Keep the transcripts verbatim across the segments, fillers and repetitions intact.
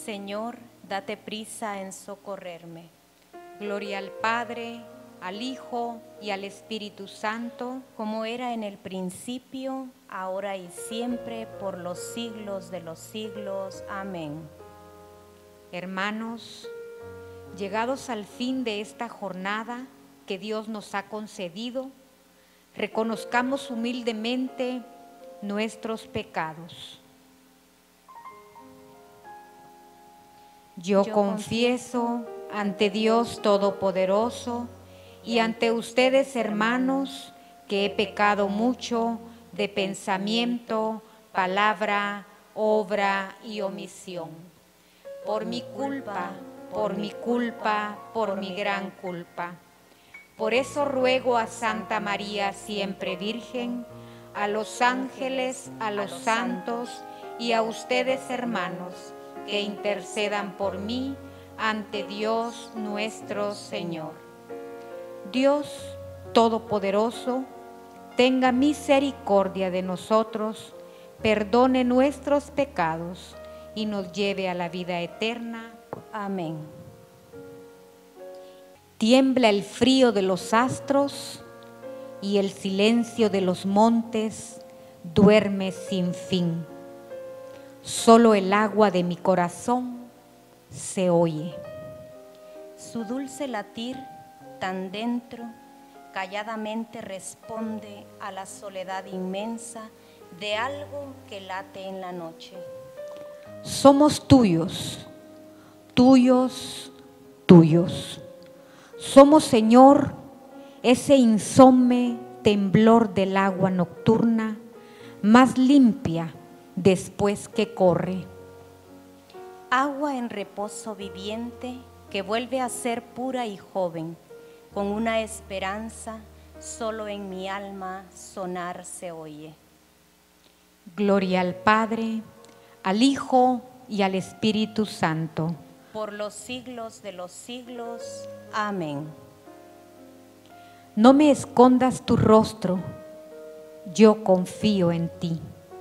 Señor, date prisa en socorrerme. Gloria al Padre, al Hijo y al Espíritu Santo, como era en el principio, ahora y siempre, por los siglos de los siglos. Amén. Hermanos, llegados al fin de esta jornada que Dios nos ha concedido, reconozcamos humildemente nuestros pecados. Yo, Yo confieso ante Dios Todopoderoso y ante ustedes, hermanos, que he pecado mucho de pensamiento, palabra, obra y omisión. Por mi culpa, por mi culpa, por mi gran culpa. Por eso ruego a Santa María, siempre Virgen, a los ángeles, a los santos y a ustedes, hermanos, que intercedan por mí ante Dios nuestro Señor. Dios Todopoderoso, tenga misericordia de nosotros, perdone nuestros pecados y nos lleve a la vida eterna. Amén. Tiembla el frío de los astros y el silencio de los montes duerme sin fin. Solo el agua de mi corazón se oye. Su dulce latir tan dentro calladamente responde a la soledad inmensa de algo que late en la noche. Somos tuyos, tuyos, tuyos. Somos, Señor, ese insomne temblor del agua nocturna, más limpia después que corre. Agua en reposo viviente que vuelve a ser pura y joven, con una esperanza solo en mi alma sonar se oye. Gloria al Padre, al Hijo y al Espíritu Santo. Por los siglos de los siglos. Amén. No me escondas tu rostro, yo confío en ti.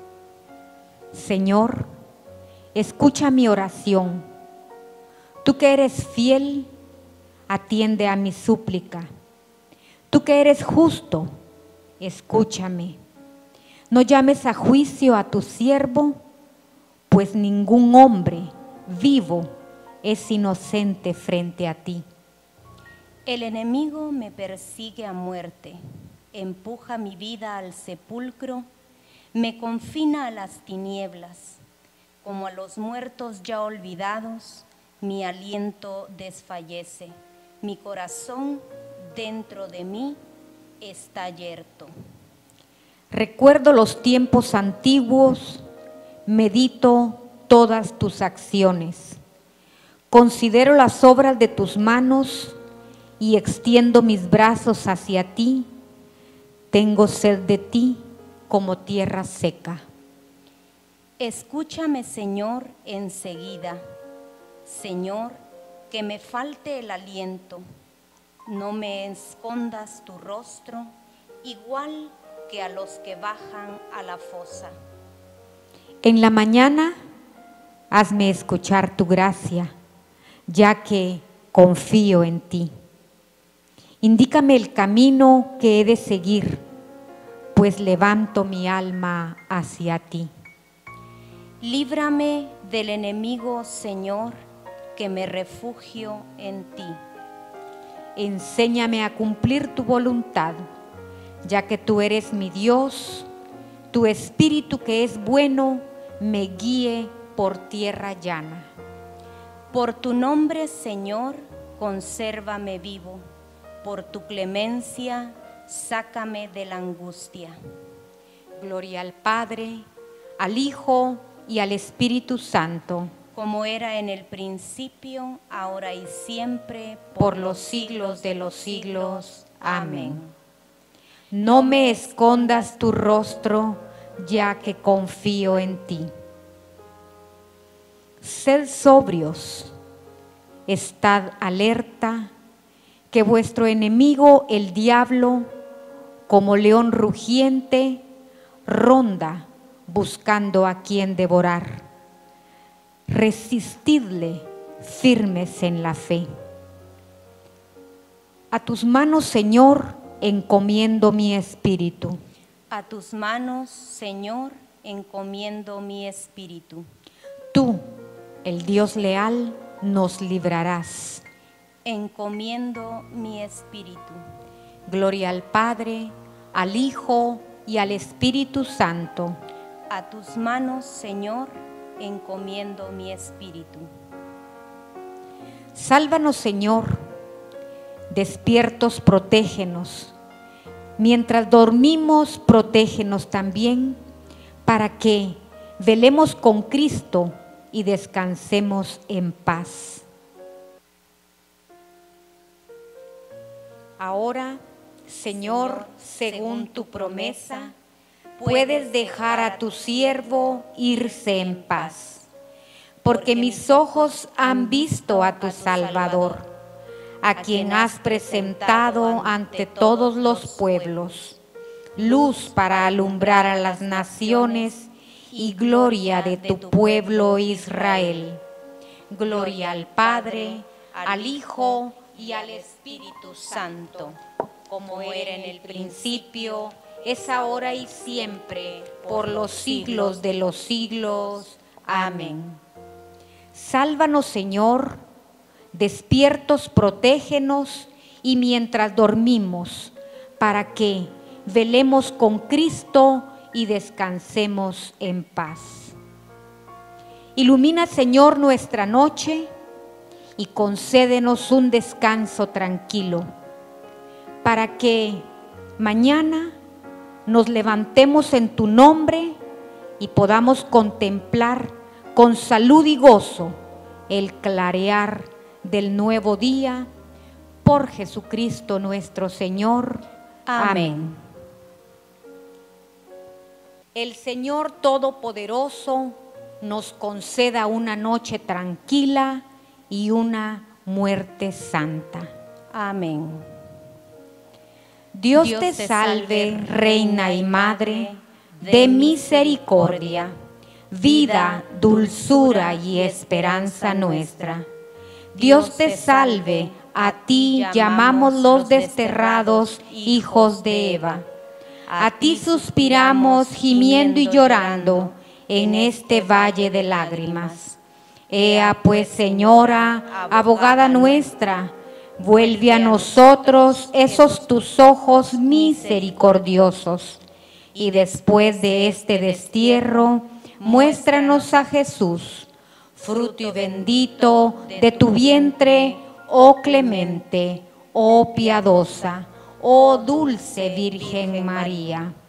Señor, escucha mi oración. Tú que eres fiel, atiende a mi súplica. Tú que eres justo, escúchame. No llames a juicio a tu siervo, pues ningún hombre vivo es inocente frente a ti. El enemigo me persigue a muerte, empuja mi vida al sepulcro, me confina a las tinieblas. Como a los muertos ya olvidados, mi aliento desfallece, mi corazón dentro de mí está yerto. Recuerdo los tiempos antiguos, medito todas tus acciones, considero las obras de tus manos y extiendo mis brazos hacia ti. Tengo sed de ti como tierra seca. Escúchame, Señor, enseguida. Señor, que me falte el aliento. No me escondas tu rostro, igual que a los que bajan a la fosa. En la mañana, hazme escuchar tu gracia, ya que confío en ti. Indícame el camino que he de seguir, pues levanto mi alma hacia ti. Líbrame del enemigo, Señor, que me refugio en ti. Enséñame a cumplir tu voluntad, ya que tú eres mi Dios, tu Espíritu que es bueno me guíe por tierra llana. Por tu nombre, Señor, consérvame vivo, por tu clemencia, sácame de la angustia. Gloria al Padre, al Hijo y al Espíritu Santo, como era en el principio, ahora y siempre, por, por los siglos de los siglos. Amén. No me escondas tu rostro, ya que confío en ti. Sed sobrios, estad alerta, que vuestro enemigo, el diablo, como león rugiente, ronda buscando a quien devorar. resistidle firmes en la fe. A tus manos, Señor, encomiendo mi espíritu. A tus manos, Señor, encomiendo mi espíritu. Tú, el Dios leal, nos librarás. Encomiendo mi espíritu. Gloria al Padre, al Hijo y al Espíritu Santo. A tus manos, Señor, encomiendo mi espíritu. Sálvanos, Señor, despiertos, protégenos. Mientras dormimos, protégenos también, para que velemos con Cristo y descansemos en paz. Ahora, Señor, según tu promesa, puedes dejar a tu siervo irse en paz, porque mis ojos han visto a tu Salvador, a quien has presentado ante todos los pueblos, luz para alumbrar a las naciones y gloria de tu pueblo Israel. Gloria al Padre, al Hijo y al Espíritu Santo, como era en el principio, es ahora y siempre, por los siglos de los siglos. Amén. Sálvanos, Señor, despiertos, protégenos, y mientras dormimos, para que velemos con Cristo y descansemos en paz. Ilumina, Señor, nuestra noche y concédenos un descanso tranquilo, para que mañana nos levantemos en tu nombre y podamos contemplar con salud y gozo el clarear del nuevo día, por Jesucristo nuestro Señor. Amén. Amén. El Señor Todopoderoso nos conceda una noche tranquila y una muerte santa. Amén. Dios, Dios te salve, Reina y Madre de misericordia, vida, dulzura y esperanza nuestra. Dios te salve, a ti llamamos los desterrados hijos de Eva. A ti suspiramos gimiendo y llorando en este valle de lágrimas. Ea pues, Señora, abogada nuestra, vuelve a nosotros esos tus ojos misericordiosos, y después de este destierro, muéstranos a Jesús, fruto y bendito de tu vientre, oh clemente, oh piadosa, oh dulce Virgen María.